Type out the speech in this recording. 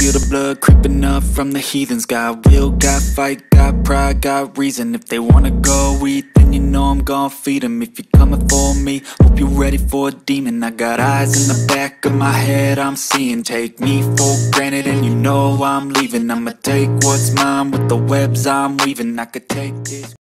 feel the blood creeping up from the heathens. Got will, got fight, got pride, got reason. If they wanna go eat, then you know I'm gon' feed them. If you're coming for me, hope you're ready for a demon. I got eyes in the back of my head, I'm seeing. Take me for granted and you know I'm leaving. I'ma take what's mine with the webs I'm weaving. I could take this